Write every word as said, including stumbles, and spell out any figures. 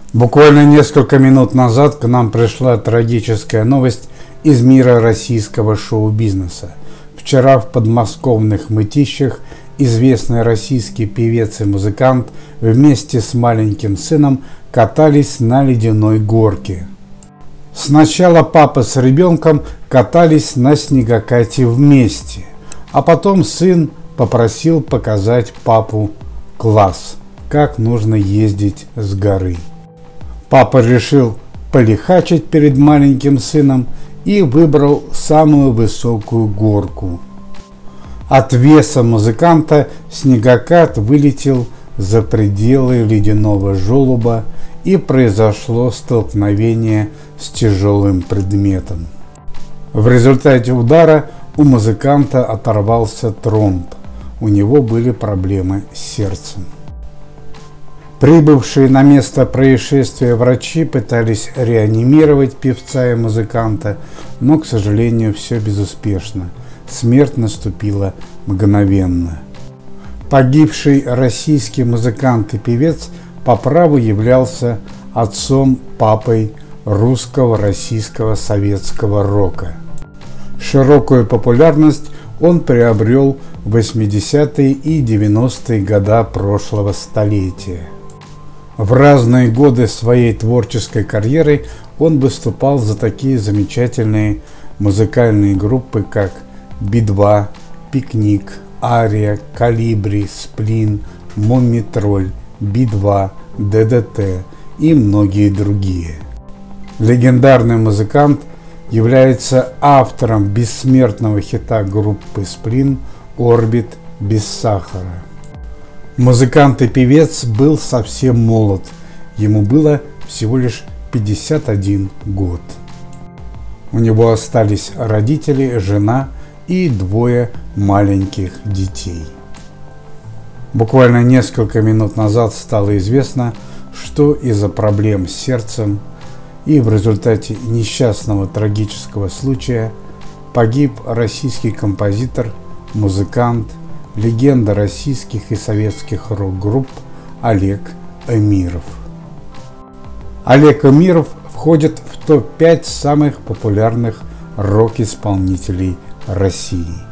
Буквально несколько минут назад к нам пришла трагическая новость из мира российского шоу-бизнеса. Вчера в подмосковных Мытищах известный российский певец и музыкант вместе с маленьким сыном катались на ледяной горке. Сначала папа с ребенком катались на снегокате вместе, а потом сын попросил показать папу класс, как нужно ездить с горы. Папа решил полихачить перед маленьким сыном и выбрал самую высокую горку. От веса музыканта снегокат вылетел за пределы ледяного желоба и произошло столкновение с тяжелым предметом. В результате удара у музыканта оторвался тромб, у него были проблемы с сердцем. Прибывшие на место происшествия врачи пытались реанимировать певца и музыканта, но, к сожалению, все безуспешно. Смерть наступила мгновенно. Погибший российский музыкант и певец по праву являлся отцом, папой русского, российского, советского рока. Широкую популярность он приобрел в восьмидесятые и девяностые годы прошлого столетия. В разные годы своей творческой карьеры он выступал за такие замечательные музыкальные группы, как Би два, Пикник, Ария, Колибри, Сплин, Мумий-тролль, Би два, ДДТ и многие другие. Легендарный музыкант является автором бессмертного хита группы Сплин «Орбит без сахара». Музыкант и певец был совсем молод, ему было всего лишь пятьдесят один год. У него остались родители, жена и двое маленьких детей. Буквально несколько минут назад стало известно, что из-за проблем с сердцем и в результате несчастного трагического случая погиб российский композитор, музыкант, легенда российских и советских рок-групп Олег Эмиров. Олег Эмиров входит в топ пять самых популярных рок-исполнителей России.